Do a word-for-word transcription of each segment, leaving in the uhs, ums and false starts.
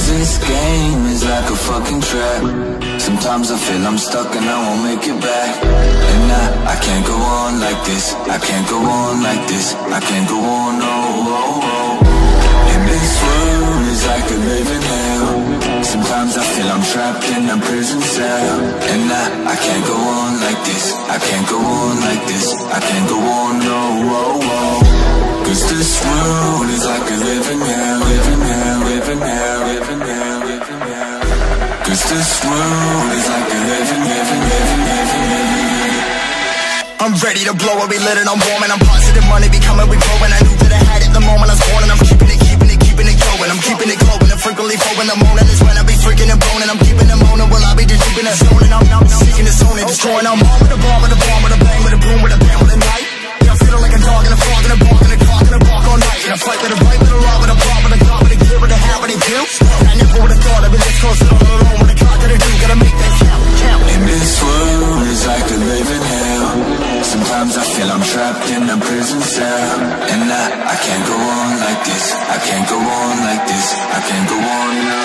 this game is like a fucking trap. Sometimes I feel I'm stuck and I won't make it back. And I, I can't go on like this. I can't go on like this. I can't go on, no, oh, oh. And this world is like a living hell. Sometimes I feel I'm trapped in a prison cell. And I, I can't go on like this. I can't go on like this. I can't go on, no, oh, oh. Cause this world is like a living hell. Living hell, living hell, living hell, living hell. Cause this world is like a living, living, living, living, living. I'm ready to blow it, we lit it, I'm warm and I'm positive, money be coming, we growing. I knew that I had it the moment I was born, and I'm keeping it, keeping it, keeping it going. I'm keeping it glowing and frequently flowing. The morning is when I be freaking and boning. I'm keeping it moaning, well I be just keeping it zoning. I'm, I'm seeking the zone and destroying. I'm on with a bomb, with a bomb, with a bang, with a boom, with a bang, with a night. Yeah, I'm feeling like a dog and a frog and a bark and a clock and a bark all night. And a fight with a bite, with a rob, with a pop, with a cop, with a gear, with a hat, with a kill. I never would have thought I'd be this close all alone. With a clock that I do, gotta make that count, count. And this world is like a living hell. Sometimes I feel I'm trapped in a prison cell. And I, I can't go on like this. I can't go on like this. I can't go on, no.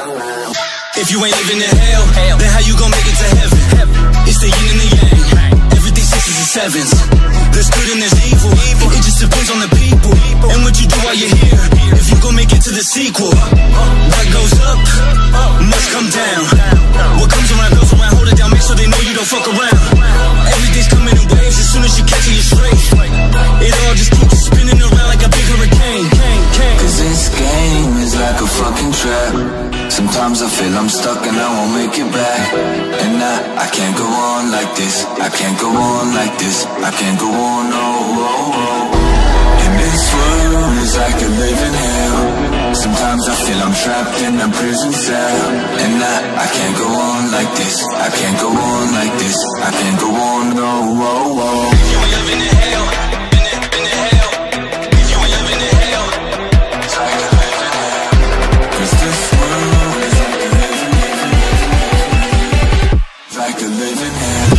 If you ain't living in hell, hell, then how you gon' make it to heaven? heaven? It's the yin and the yang. Everything sixes and sevens. There's good and there's evil. evil. It just depends on the people and what you do while you're here. If you gon' make it to the sequel, what goes up must come down. What comes around goes around. Hold it down, make sure they know you don't fuck around. Everything's coming in waves. As soon as you catch it, you're straight. It all just keeps spinning around like a big hurricane. Cause this game is like a fucking trap. Sometimes I feel I'm stuck and I won't make it back. And I, I can't go on like this. I can't go on like this. I can't go on, no, oh, oh. And this world is like a living hell. Sometimes I feel I'm trapped in a prison cell. And I, I can't go on like this. I can't go on like this. I can't go on, no, oh, oh. If you ain't living in hell, in it, in the hell. If you ain't living in hell, it's like a living hell. Cause this world is like a living, living, living, living. Like a living hell.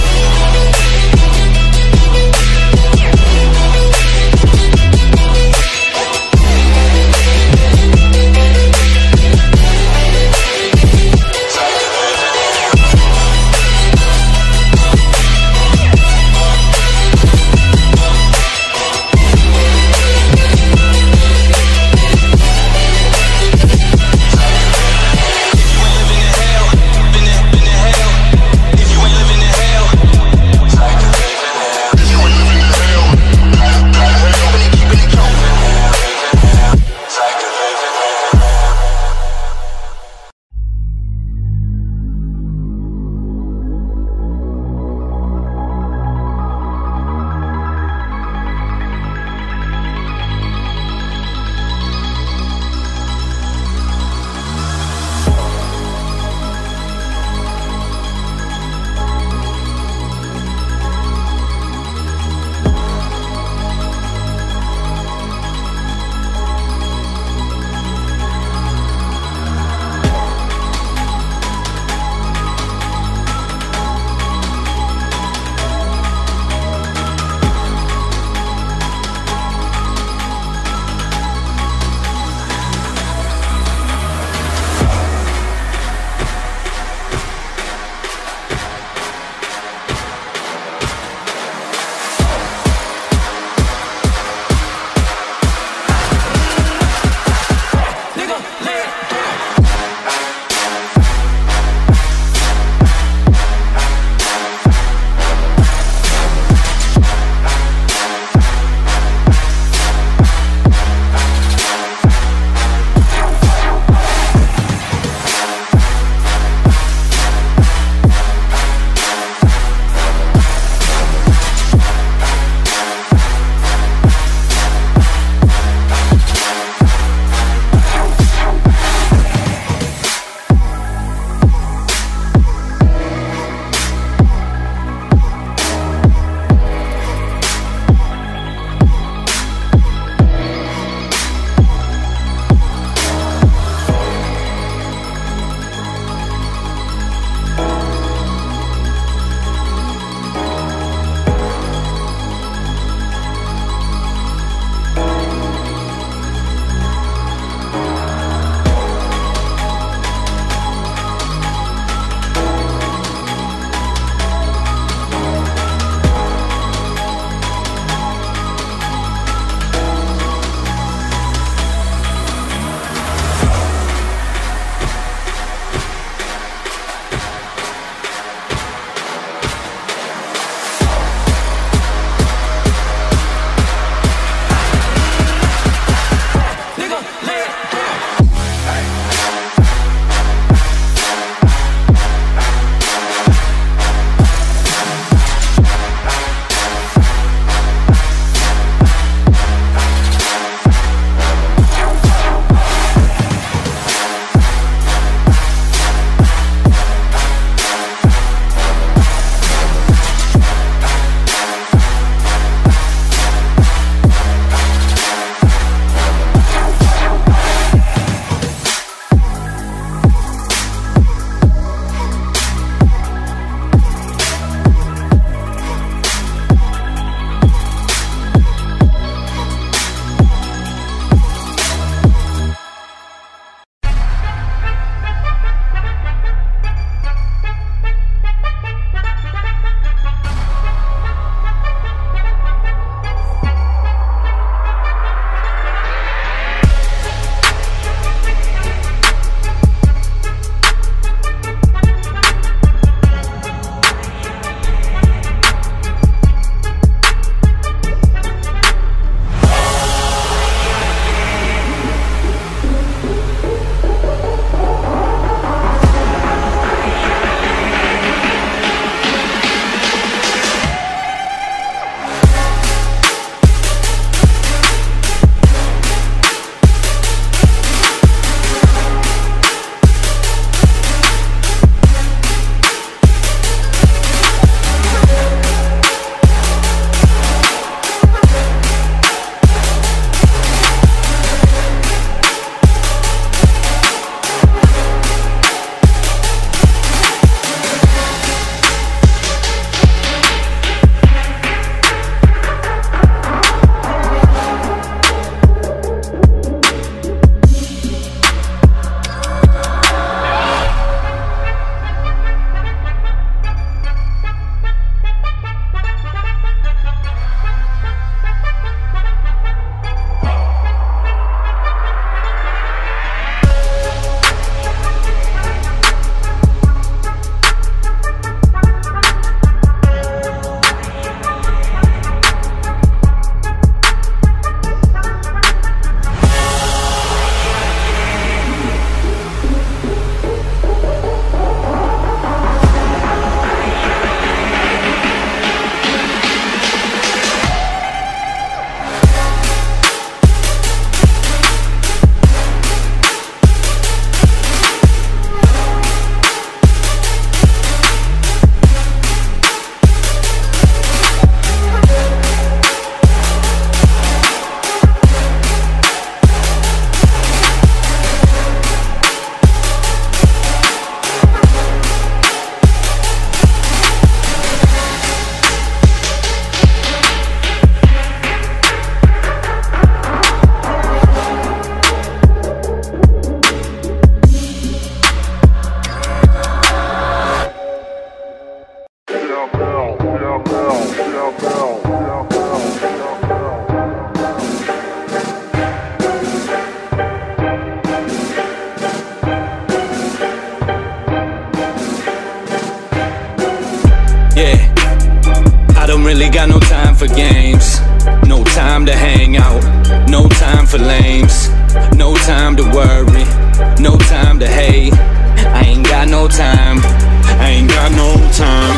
for games, no time to hang out, no time for lames, no time to worry, no time to hate. I ain't got no time, I ain't got no time.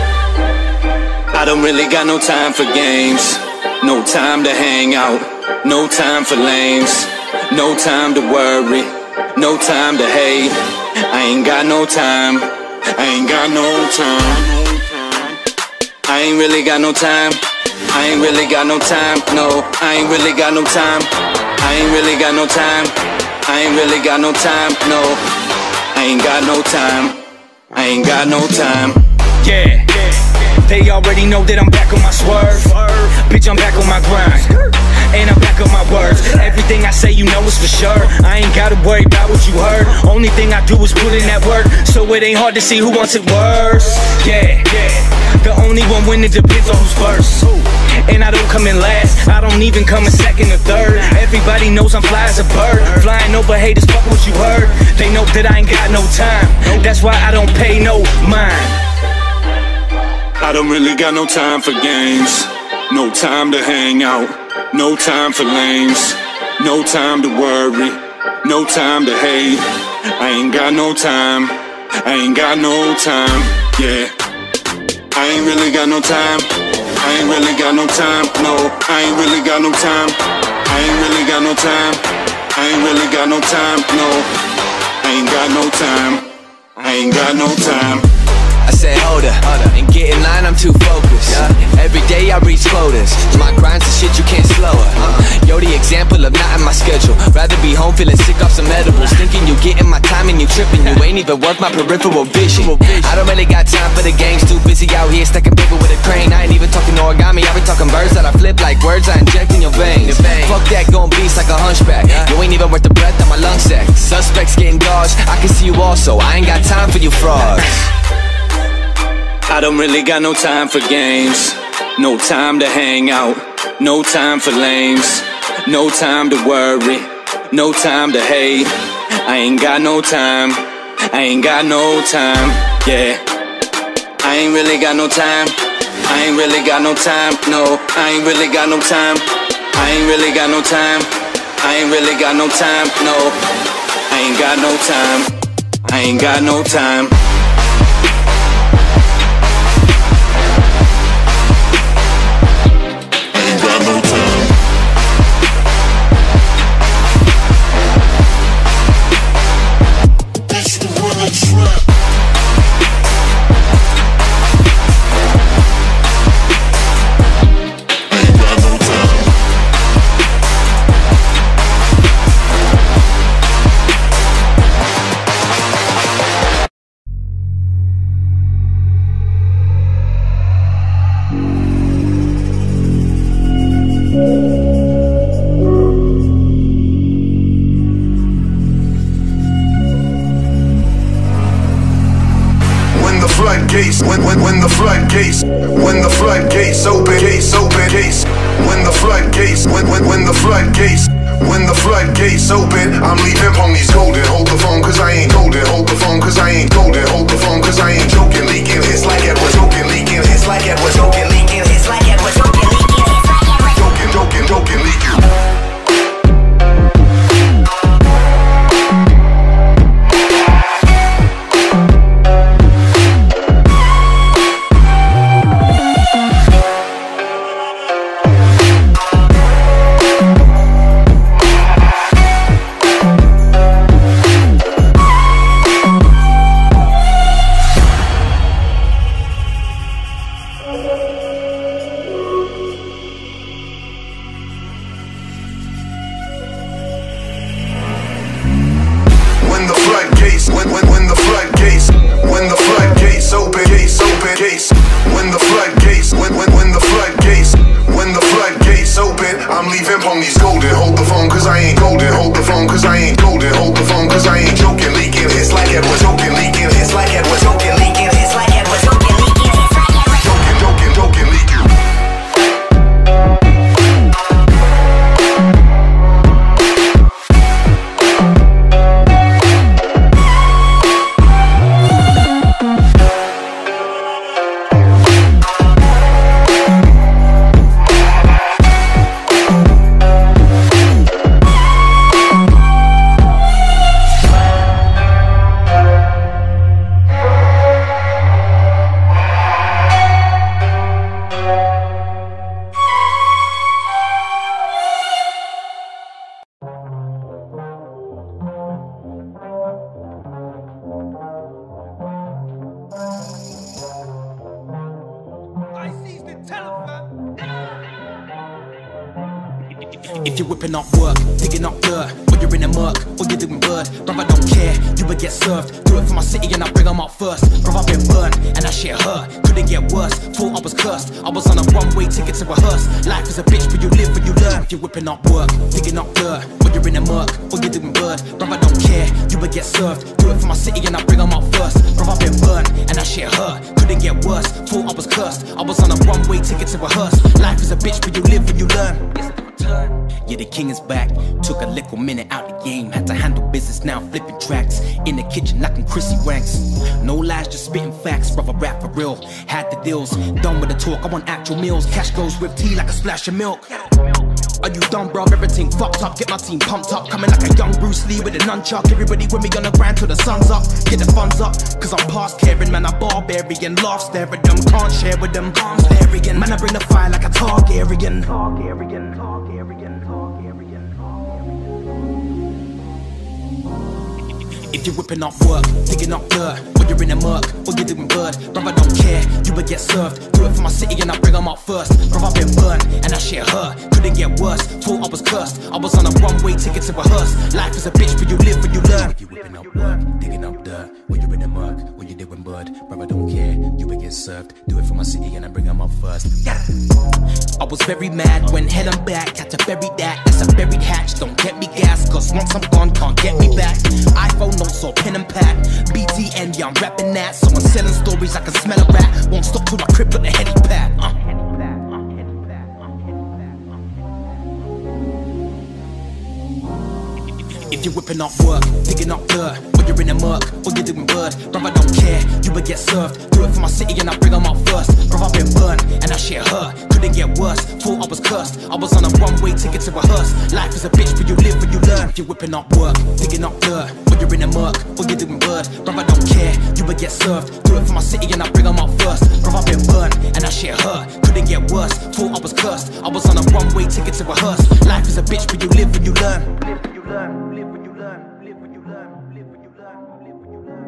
I don't really got no time for games, no time to hang out, no time for lames, no time to worry, no time to hate. I ain't got no time, I ain't got no time. I ain't really got no time, I ain't really got no time, no, I ain't really got no time, I ain't really got no time, I ain't really got no time, no, I ain't got no time, I ain't got no time. Yeah, they already know that I'm back on my swerve, bitch I'm back on my grind, and I'm back on my words. Everything I say you know is for sure, I ain't gotta worry about what you heard. Only thing I do is put in that work, so it ain't hard to see who wants it worse. Yeah, the only one winning depends on who's first, and I don't come in last, I don't even come in second or third. Everybody knows I'm fly as a bird, flying over haters, fuck what you heard. They know that I ain't got no time, that's why I don't pay no mind. I don't really got no time for games, no time to hang out, no time for lames, no time to worry, no time to hate. I ain't got no time, I ain't got no time, yeah. I ain't really got no time, I ain't really got no time, no, I ain't really got no time, I ain't really got no time, I ain't really got no time, no, I ain't got no time, I ain't got no time. I said hold up, and get in line, I'm too focused. yeah. Every day I reach quotas, my grind's the shit you can't slow it. uh. Yo, the example of not in my schedule, rather be home feeling sick off some edibles, thinking you getting my time and you tripping, you ain't even worth my peripheral vision. I don't really got time for the games, too busy out here stacking paper with a crane. I ain't even talking origami, I be talking birds that I flip like words I inject in your veins. Fuck that, gon' beast like a hunchback, you ain't even worth the breath on my lung sack. Suspects getting dodged, I can see you also, I ain't got time for you frauds. I don't really got no time for games, no time to hang out, no time for lames, no time to worry, no time to hate. I ain't got no time, I ain't got no time, yeah. I ain't really got no time, I ain't really got no time, no, I ain't really got no time, I ain't really got no time, I ain't really got no time, no, I ain't got no time, I ain't got no time. When, when, when the floodgates, when the floodgates open, gates open, gates. When the floodgates, when, when, when the floodgates, when the floodgates open, I'm leaving ponies golden. Hold the phone, cause I ain't golden. Hold the phone, cause I ain't golden. Hold the phone, cause I ain't joking. Leaking hits like Edward, joking, leaking hits like Edward, joking, leaking hits like Edward, joking, leaking hits like Edward, joking, joking, joking, leaking. If you're whipping up work, digging up dirt, or you're in a murk, or you're doing bird, brother, I don't care, you will get served. Do it for my city and I bring them up first. Brother, I've been burned, and that shit hurt. Couldn't get worse, thought I was cursed. I was on a one-way ticket to rehearse. Life is a bitch, but you live when you learn. If you're whipping up work, digging up dirt, or you're in a murk, or you're doing bird, brother, I don't care, you will get served. Do it for my city and I bring them up first. Brother, I've been burned, and that shit hurt. Couldn't get worse, thought I was cursed. I was on a one-way ticket to rehearse. Life is a bitch, but you live when you learn. Yeah, the king is back. Took a little minute out the game. Had to handle business, now flipping tracks. In the kitchen knocking Chrissy ranks. No lies, just spitting facts. Brother, rap for real. Had the deals, done with the talk. I want actual meals. Cash goes with tea like a splash of milk. Are you done, bro? Everything fucked up. Get my team pumped up. Coming like a young Bruce Lee with a nunchuck. Everybody with me on the grind till the sun's up. Get the funds up, cause I'm past caring. Man, I barbarian. Laugh, stare at them. Can't share with them. I'm staring. Man, I bring the fire like a Targaryen. Targaryen. Targaryen. If you're whipping up work, digging up dirt, or you're in a murk, or you're doing bird, brother, I don't care, you will get served. Do it for my city and I bring them up first. Brother, I've been burned, and that shit hurt. Couldn't get worse, thought I was cursed. I was on a one-way ticket to rehearse. Life is a bitch, but you live when you learn. If you're whipping up work, digging up dirt, or you're in a murk, or you're doing bird, brother, I don't care, you will get served. Do it for my city and I bring them up first. Yeah. I was very mad when head I'm back, had to bury that. That's a buried hatch, don't get me gas, cause once I'm gone, can't get me back. iPhone notes or pen and pad, B T N, yeah, I'm rapping that. Someone selling stories, I can smell a rat. Won't stop till my crib got the heady pad. uh. If you're whipping up work, digging up dirt, or you're in a murk, or you're doing bird, brother, I don't care, you will get served. Do it for my city and I bring them up first. Brother, I've been burned, and that shit hurt. Couldn't get worse, thought I was cursed. I was on a one-way ticket to rehearse. Life is a bitch, but you live when you learn. If you're whipping up work, digging up dirt, or you're in a murk, or you're doing bird, brother, I don't care, you will get served. Do it for my city and I bring them up first. Brother, I've been burned, and that shit hurt. Couldn't get worse, thought I was cursed. I was on a one-way ticket to rehearse. Life is a bitch, but you live when you learn. Live when you learn. Live when you learn. Live when you learn. Live when you learn. Live when you learn.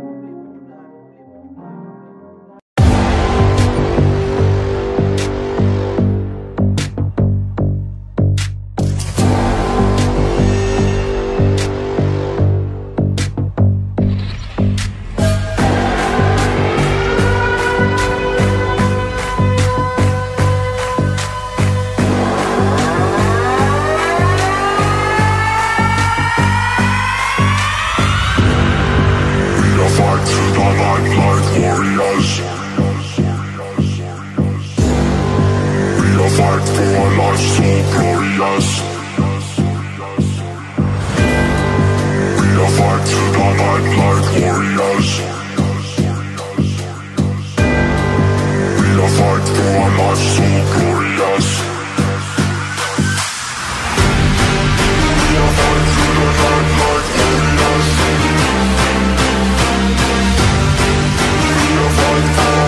Fight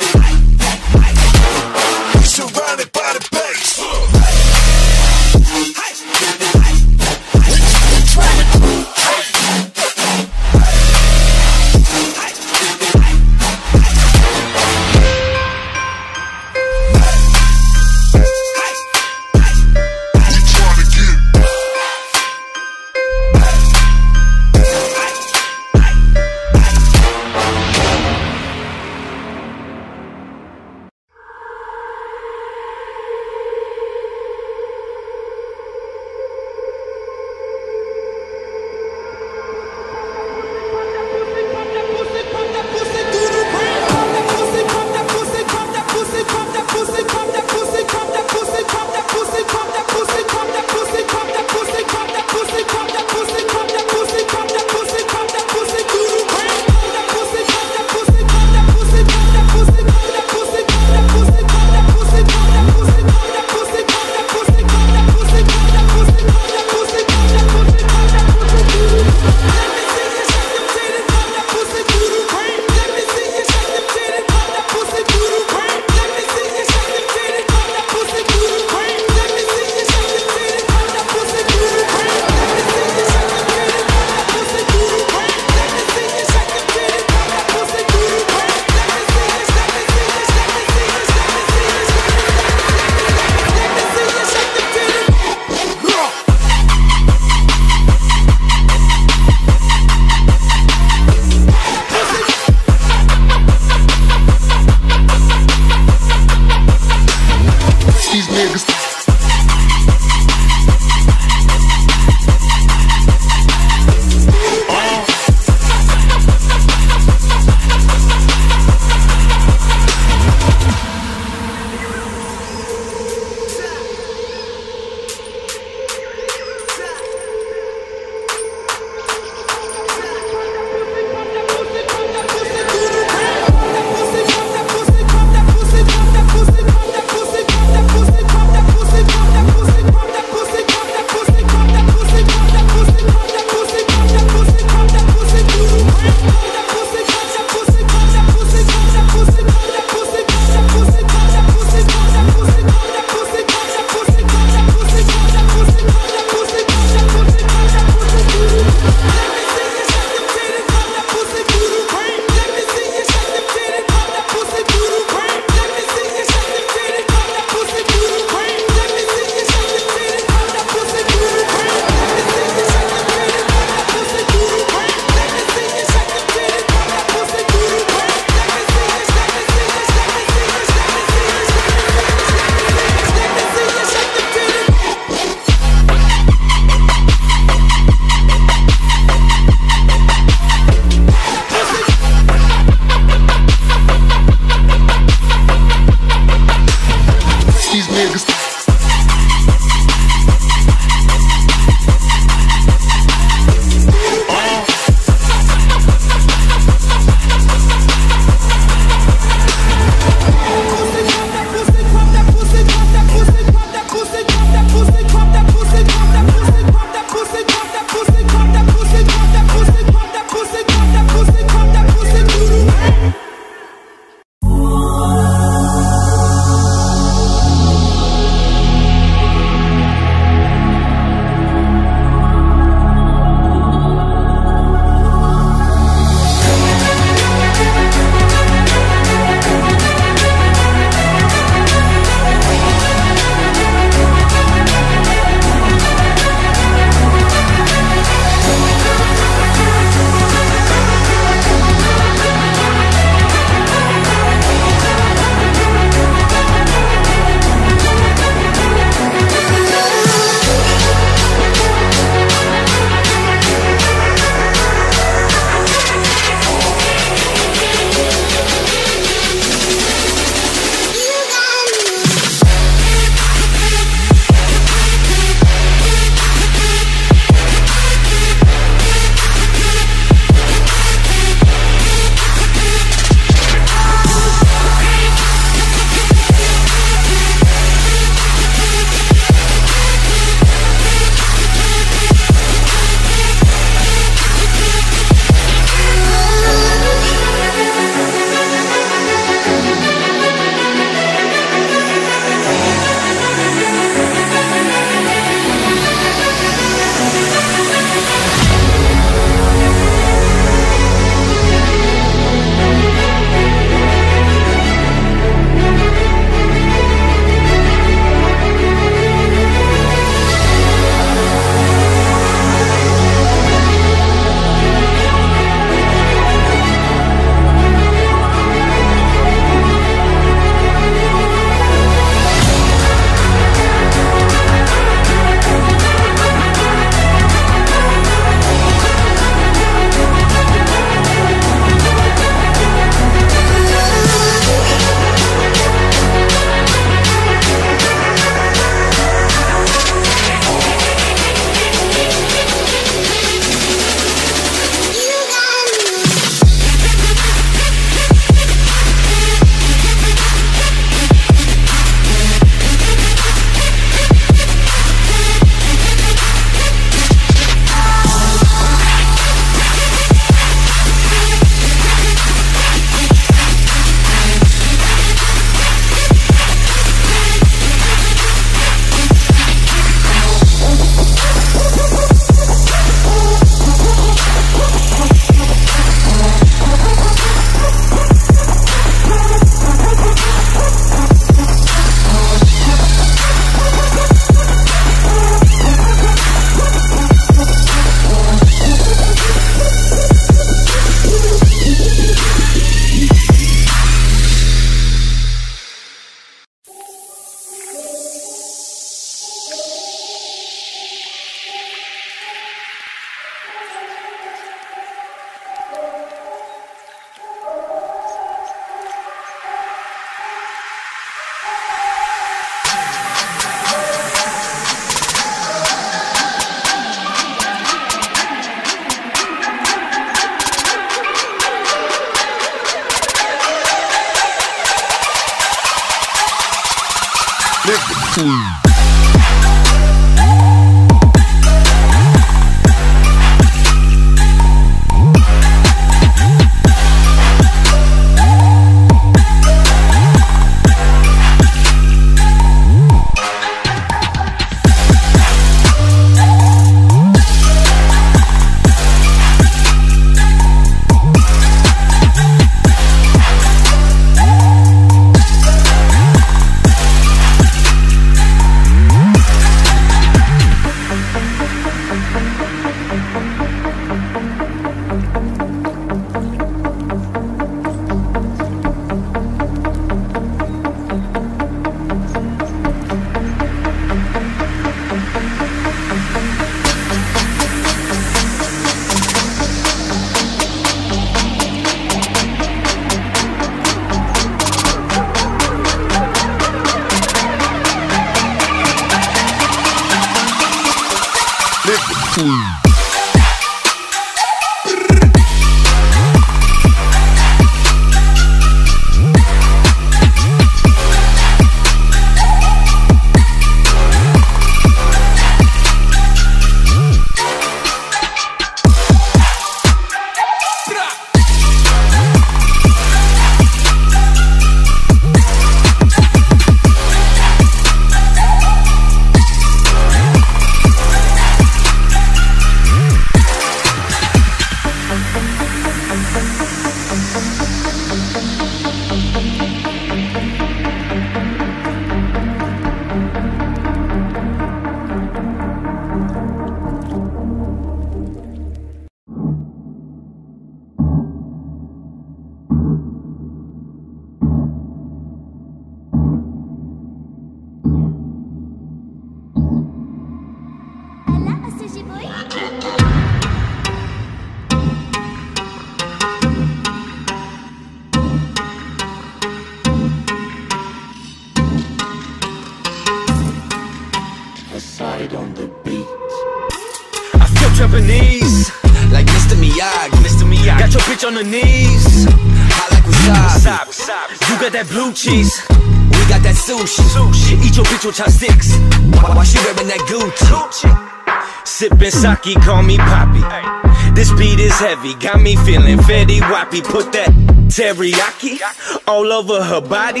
Japanese, like Mister Miyagi. Mister Miyagi. Got your bitch on her knees, hot like wasabi. wasabi. You got that blue cheese, we got that sushi. sushi. Eat your bitch with chopsticks, while she wearing that Gucci. Gucci. Sippin' sake, call me Poppy. This beat is heavy, got me feeling fetty wappy. Put that teriyaki all over her body.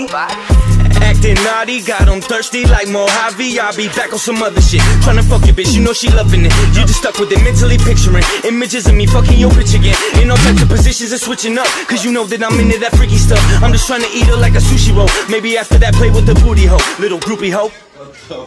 Acting naughty, got them thirsty like Mojave. I'll be back on some other shit. Tryna fuck your bitch, you know she loving it. You just stuck with it, mentally picturing images of me fucking your bitch again. In all types of positions and switching up, cause you know that I'm into that freaky stuff. I'm just trying to eat her like a sushi roll. Maybe after that play with the booty hoe. Little groupie hoe. What the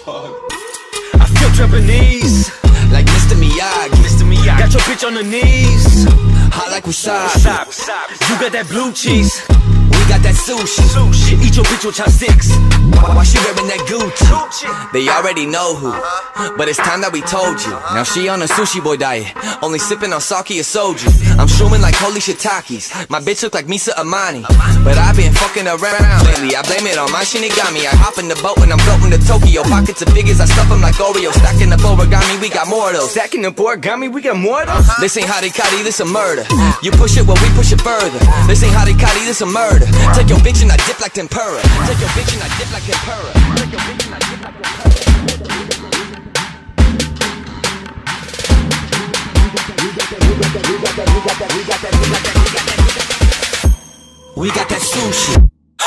fuck? I feel Japanese, like Mister Miyagi. Mister Miyagi. Got your bitch on her knees, hot like wasabi. You got that blue cheese, we got that sushi. sushi. Eat your bitch with chopsticks, while she wearing that Gucci. Gucci. They already know who, but it's time that we told you. Now she on a sushi boy diet, only sipping on sake or soju. I'm shrooming like holy shiitakes. My bitch look like Misa Amani, but I've been fucking around lately. I blame it on my Shinigami. I hop in the boat when I'm floating to Tokyo. Pockets of figures, I stuff them like Oreo. Stacking up origami, we got more of those. Stacking up origami, we got more of those. This ain't harikari, this a murder. You push it, well we push it further. This ain't harikari, this a murder. Take your bitch and I dip like tempura. Take your bitch and I dip like tempura. Take your bitch and I dip like tempura. We got that sushi.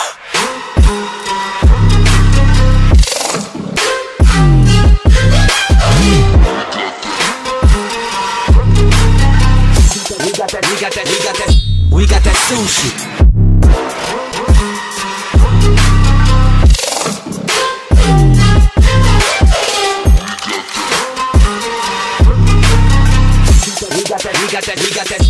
We got that, we got that, we got that, we got that sushi. We got that, we got that.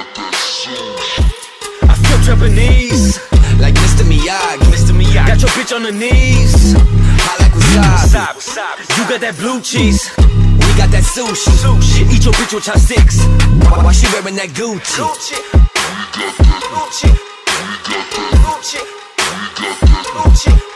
I feel Japanese, like Mister Miyagi. Mister Miyagi. Got your bitch on her knees, hot like wasabi. You got that blue cheese, we got that sushi. sushi. Eat your bitch with chopsticks, while she wearing that Gucci. Gucci. Gucci. Gucci. Gucci. Gucci.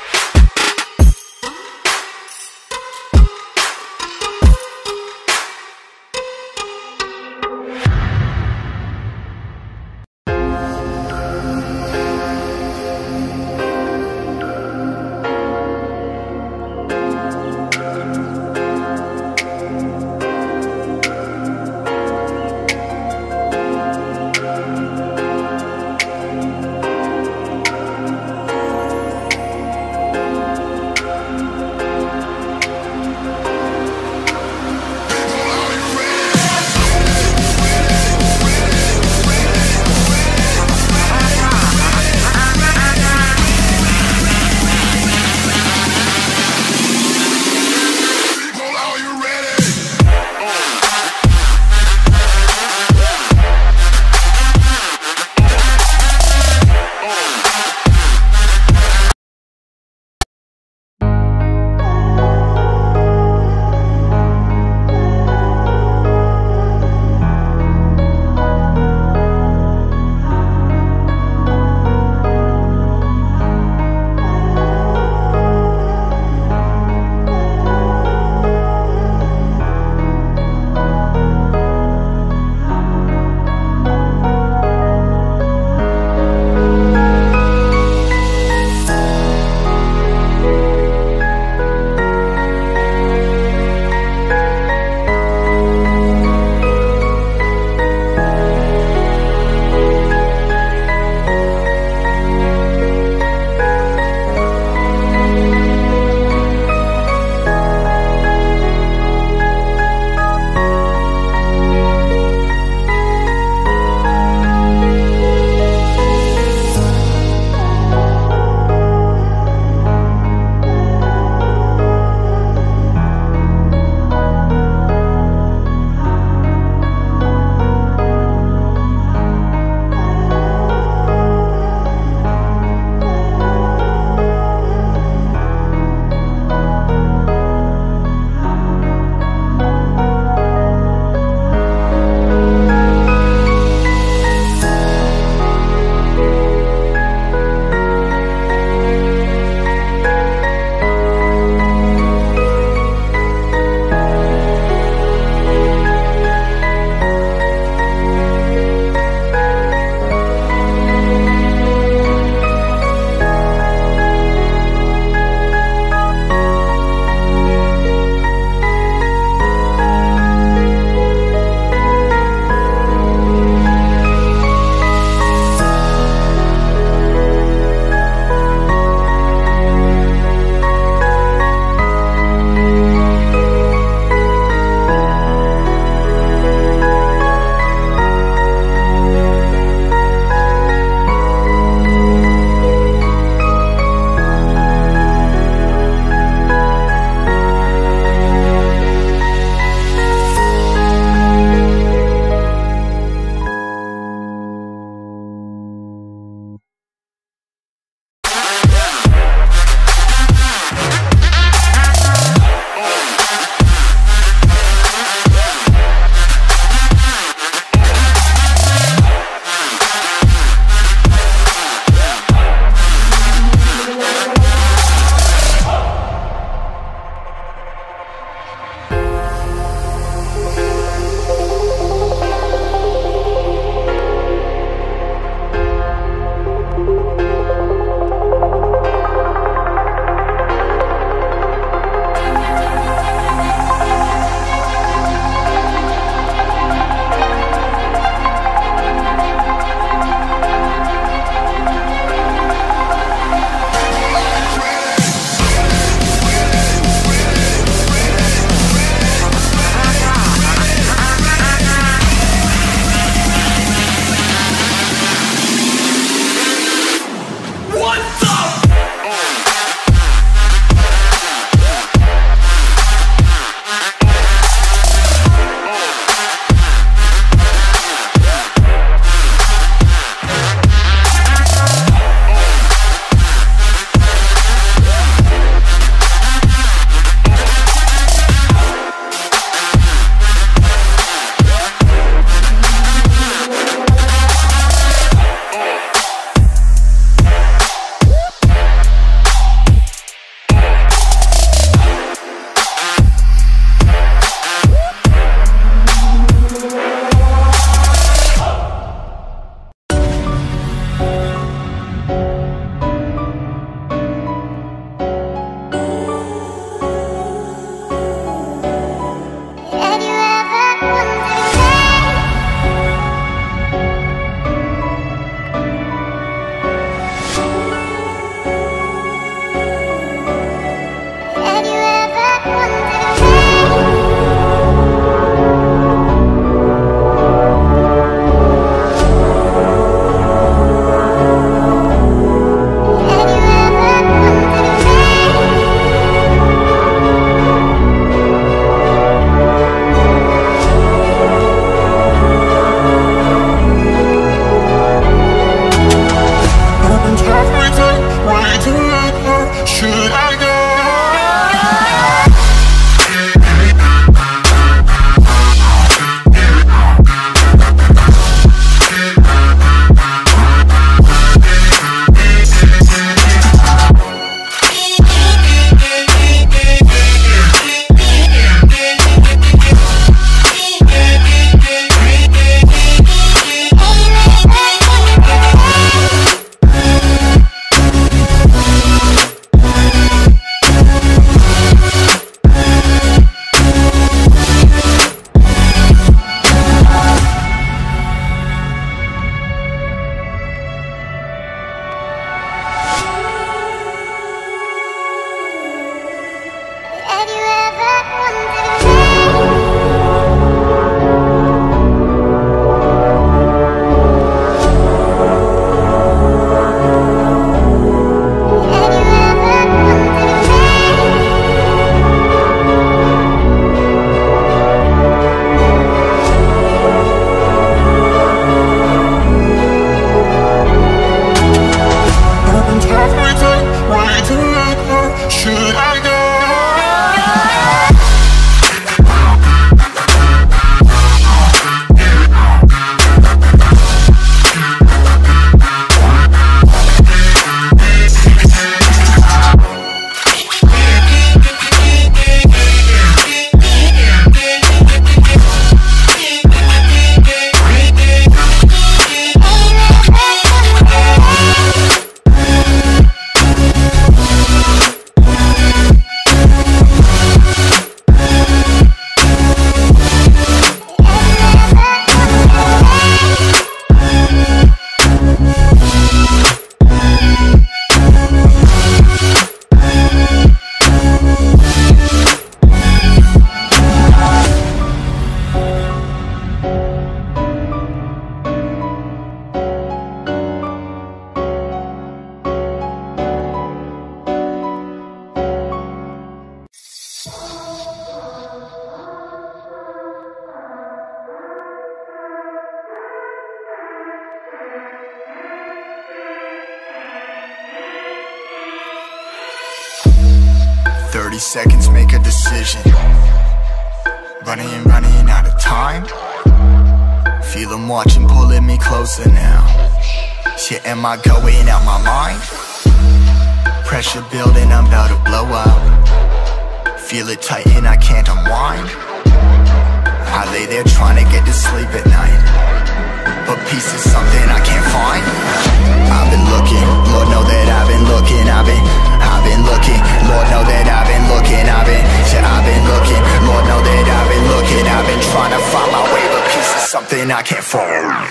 thirty seconds, make a decision. Running, running out of time. Feel them watching, pulling me closer now. Shit, am I going out my mind? Pressure building, I'm about to blow out. Feel it tighten, I can't unwind. I lay there trying to get to sleep at night, but peace is something I can't find. I've been looking, Lord know that I've been looking. I've been, I've been looking, Lord know that I've been looking. I've been, yeah, I've been looking, Lord know that I've been looking. I've been trying to find my way, but peace is something I can't find.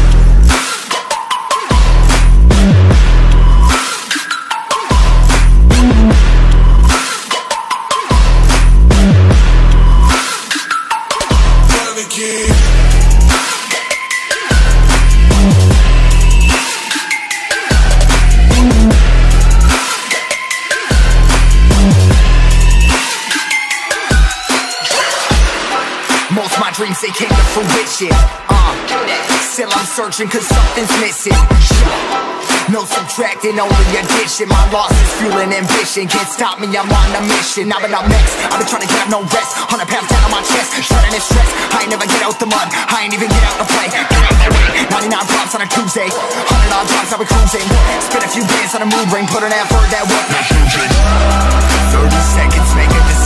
Most my dreams, they came to fruition. Uh, still I'm searching cause something's missing. No subtracting, only addition. My loss is fueling ambition. Can't stop me, I'm on a mission. I've been up next, I've been trying to get up, no rest. Hundred pounds down on my chest, shredding and stress. I ain't never get out the mud, I ain't even get out to play. Get out my way, ninety-nine drops on a Tuesday. Hundred odd drops, I was cruising. Spit a few bands on a mood ring, put an effort that work. thirty seconds, make a decision.